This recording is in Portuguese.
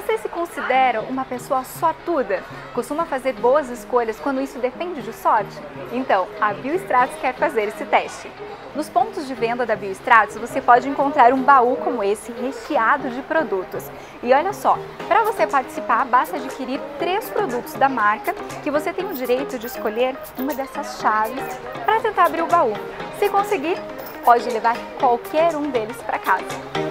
Você se considera uma pessoa sortuda? Costuma fazer boas escolhas quando isso depende de sorte? Então, a Biostratos quer fazer esse teste. Nos pontos de venda da Biostratos, você pode encontrar um baú como esse, recheado de produtos. E olha só, para você participar, basta adquirir 3 produtos da marca, que você tem o direito de escolher uma dessas chaves para tentar abrir o baú. Se conseguir, pode levar qualquer um deles para casa.